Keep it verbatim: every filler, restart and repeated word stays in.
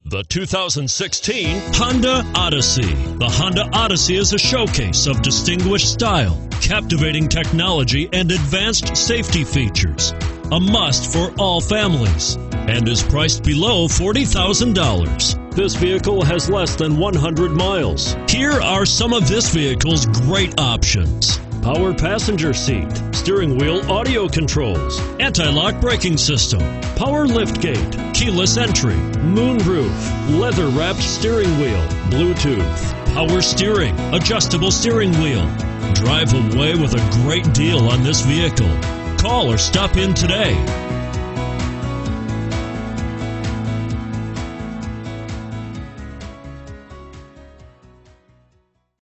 The two thousand sixteen Honda Odyssey. The Honda Odyssey is a showcase of distinguished style, captivating technology, and advanced safety features. A must for all families, and is priced below forty thousand dollars. This vehicle has less than one hundred miles. Here are some of this vehicle's great options: power passenger seat, steering wheel audio controls, anti-lock braking system, power liftgate, keyless entry, moonroof, leather-wrapped steering wheel, Bluetooth, power steering, adjustable steering wheel. Drive away with a great deal on this vehicle. Call or stop in today.